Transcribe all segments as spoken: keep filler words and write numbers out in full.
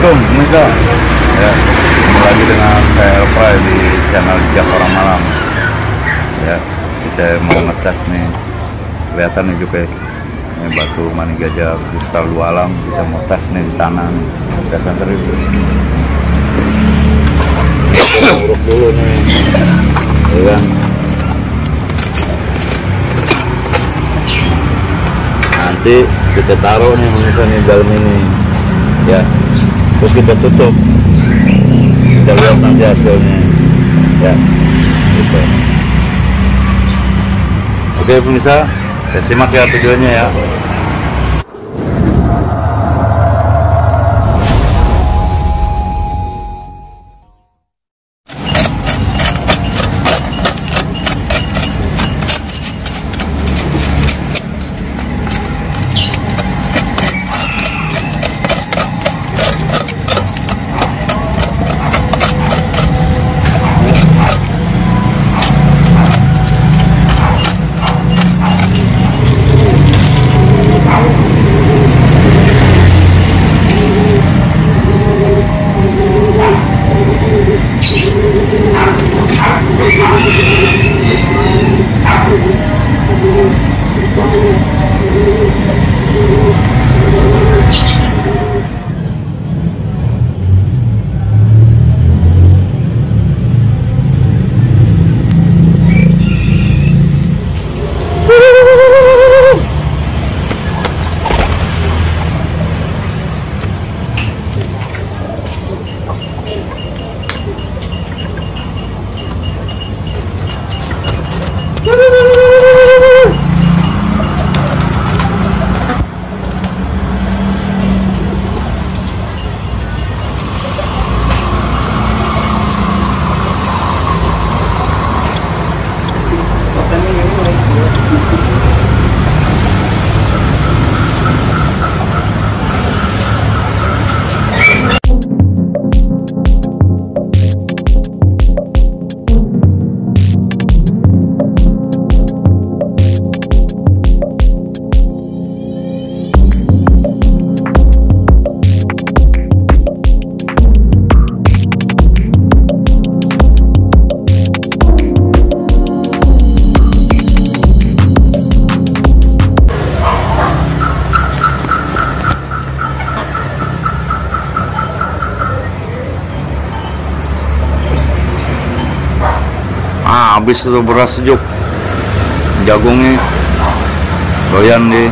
Assalamualaikum pemirsa. Ya, ketemu lagi dengan saya Elfra di channel Jejak Orang Malam. Ya, kita mau ngetes nih. Kelihatan nih juga ya. Ini batu manik gajah kristal dua alam. Kita mau tes nih di tanah nih. Tes antar itu. Kita uruk dulu nih. Ya kan. Nanti kita taruh nih pemirsa nih dalam ini. Ya, terus kita tutup, kita lihat nanti hasilnya, ya, gitu. Oke pemirsa, kita simak ya tujuannya ya. Ah, habis itu beras sejuk, jagungnya doyan deh.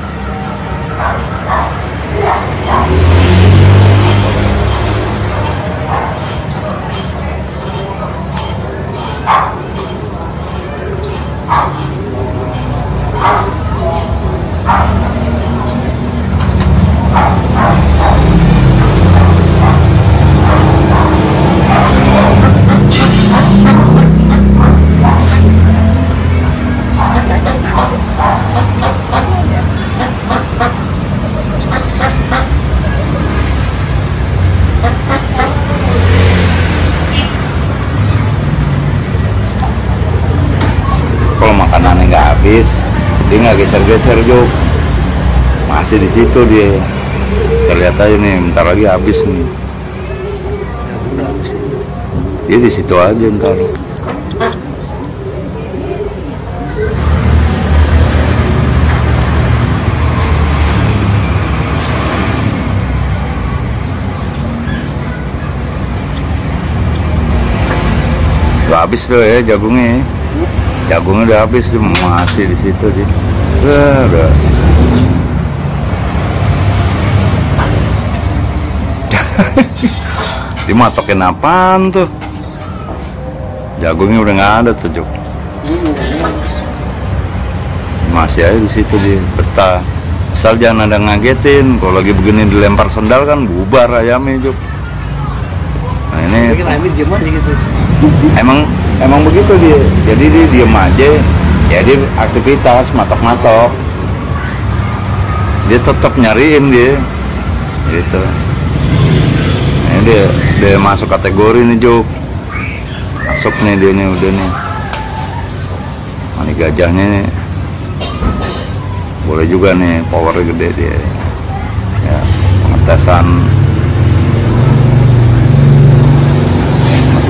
Kalau makanannya nggak habis, dia nggak geser-geser Juk, masih di situ dia. Terlihat aja nih, bentar lagi habis nih. Dia di situ aja ntar. Udah habis tuh ya jagungnya. Jagungnya udah habis tuh, masih di situ sih. Udah, udah. Dimatokin apaan tuh? Jagungnya udah nggak ada tuh Juk. Masih aja di situ dia betah. Asal jangan ada ngagetin. Kalau lagi begini dilempar sendal kan bubar ayamnya Juk. Nah ini. Gitu. Emang emang begitu dia. Jadi dia diem aja. Jadi aktivitas matok-matok. Dia tetap nyariin dia. Gitu. Ini dia dia masuk kategori nih Juk. Masuk nih dia nih udah nih. Manik gajahnya nih. Boleh juga nih, powernya gede dia. Ya, pengetesan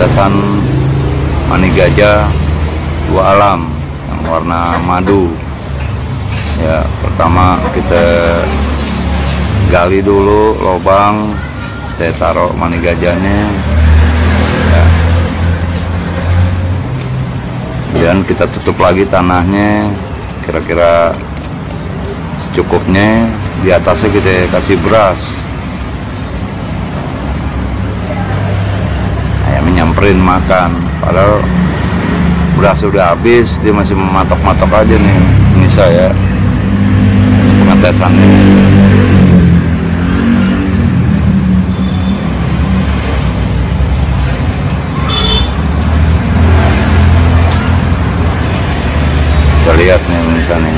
pengetesan mani gajah dua alam yang warna madu. Ya, pertama kita gali dulu lubang, kita taruh mani gajahnya, ya. Dan kita tutup lagi tanahnya, kira-kira cukupnya. Di atasnya kita kasih beras. Ayamnya nyamperin makan, padahal beras udah habis, dia masih mematok-matok aja nih. Ini saya pengetesannya. Kita lihat nih misalnya.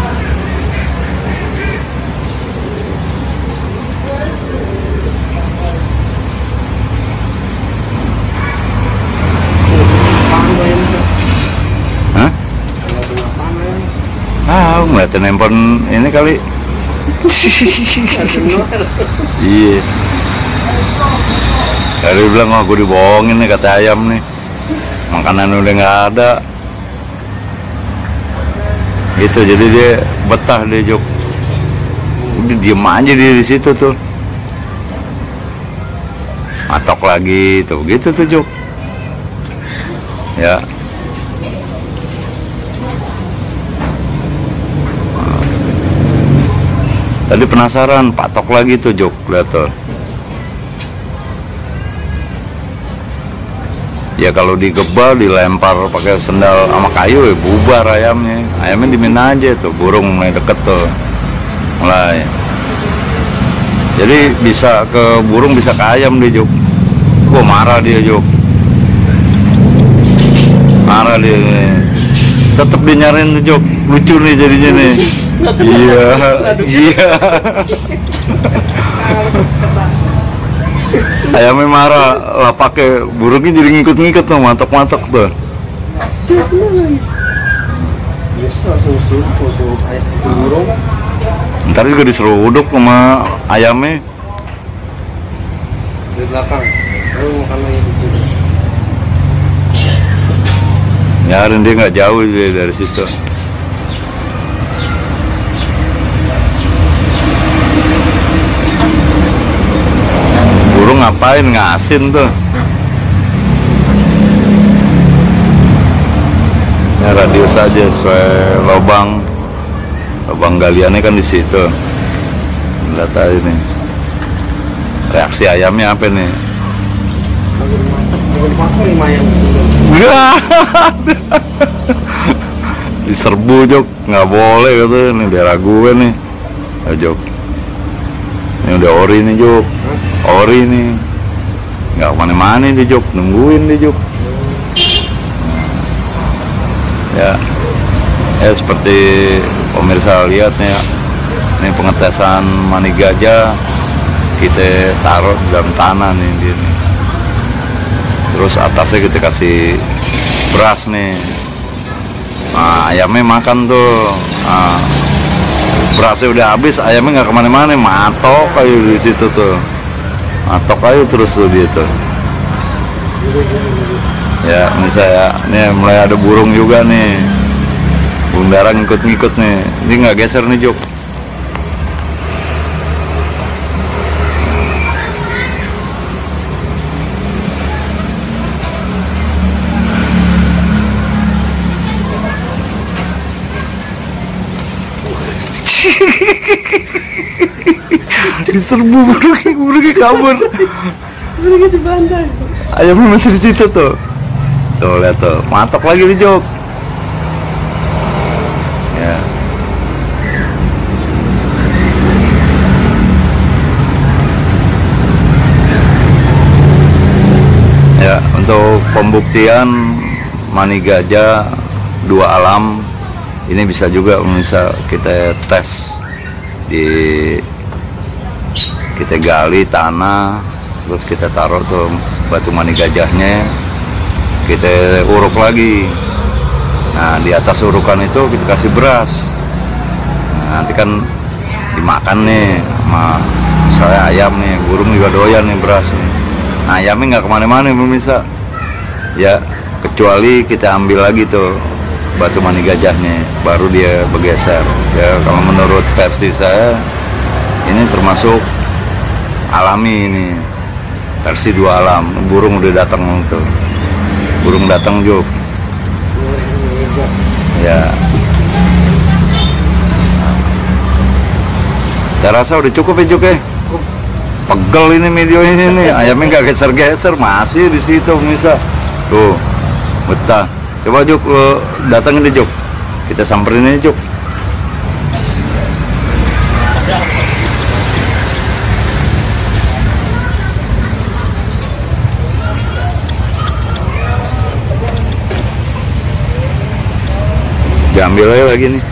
Hah? Ah, ngeliatin handphone ini kali. Iya. Kali bilang, oh gue dibohongin nih kata ayam nih. Makanan udah nggak ada. Gitu, jadi dia betah dia Jok. Udah diem aja dia di situ tuh. Matok lagi tuh, gitu tuh Jok. Ya. Tadi penasaran, patok lagi tuh Jok, lihat tuh. Ya kalau digebal, dilempar pakai sendal sama kayu ya bubar ayamnya. Ayamnya dimin aja tuh, burung mulai deket tuh. Mulai. Jadi bisa ke burung, bisa ke ayam dia Jok. Gua marah dia Jok. Marah dia. Tetep dia nyariin tuh Jok. Lucu nih jadinya nih. Iya, iya. Ayamnya marah lah, pakai burungnya jadi ngikut-ngikut tuh, matok-matok tuh. Ntar juga diseruduk sama ayamnya. Di belakang, lalu makan lagi di sini. Nyarin dia nggak jauh dia dari situ. Burung ngapain ngasin tuh? Ya radius aja sesuai lubang, lubang galiannya kan di situ. Lihat aja nih. Reaksi ayamnya apa nih? Diserbu Jok, nggak boleh gitu. Ini daerah gue nih, ya, Jok. Ini udah ori nih Jok, ori nih, nggak kemana-mana nih Jok, nungguin nih Jok. Ya, ya seperti pemirsa lihat nih ya, ini pengetesan mani gajah, kita taruh di dalam tanah nih dia nih. Terus atasnya kita kasih beras nih. Nah, ayamnya makan tuh. Nah, berasnya udah habis, ayamnya nggak kemana-mana, matok kayu di situ tuh, matok kayu terus tuh dia tuh. Ya, ini saya, ini mulai ada burung juga nih, burung darah ngikut-ngikut nih, ini nggak geser nih Jok. Diserbu burungnya, burungnya kabur. Burungnya dibantai. Ayamnya masih di situ tuh. Tuh lihat tuh, matok lagi di Jok. Ya. Ya, untuk pembuktian mani gajah dua alam ini bisa juga bisa kita tes di, kita gali tanah, terus kita taruh tuh batu mani gajahnya, kita uruk lagi. Nah di atas urukan itu kita kasih beras. Nah, nanti kan dimakan nih sama saya ayam nih, burung juga doyan nih beras nih. Nah ayamnya nggak kemana-mana pemirsa, Ya, kecuali kita ambil lagi tuh batu mani gajahnya, baru dia bergeser. Ya, kalau menurut versi saya, ini termasuk alami ini, versi dua alam. Burung udah datang tuh, burung datang Juk. Ya, saya rasa udah cukup ya Juk ya. Pegel ini video ini nih, ayamnya nggak geser-geser, masih di situ bisa. Tuh, betah. Coba Juk, lo datangin deh Juk, kita samperin aja Juk. Diambil aja lagi nih.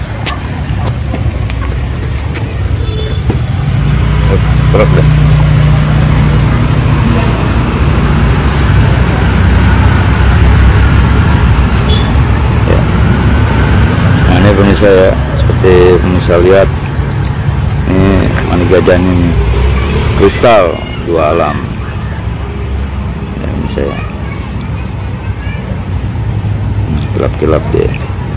Berat deh. Ya. Nah, ini pemirsa ya, seperti pemirsa lihat, ini mani gajah ini kristal dua alam. Ya pemirsa ya, kilap-kilap dia.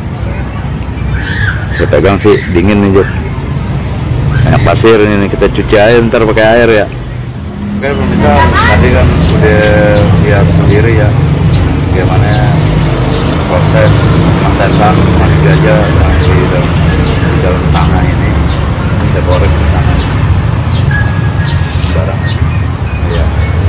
Saya pegang sih dingin nih Juk. Banyak pasir ini, kita cuci air ntar pakai air ya. Oke pemirsa, tadi kan udah lihat sendiri ya bagaimana proses pengetesan mani gajah yang di dalam, di dalam tanah ini. Kita korek di tanah barang ya.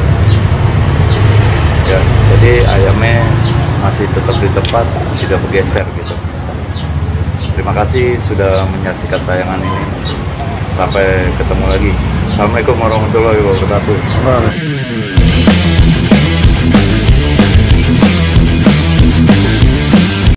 Ya, jadi ayamnya masih tetap di tempat, tidak bergeser gitu. Terima kasih sudah menyaksikan tayangan ini. Sampai ketemu lagi. Assalamualaikum warahmatullahi wabarakatuh.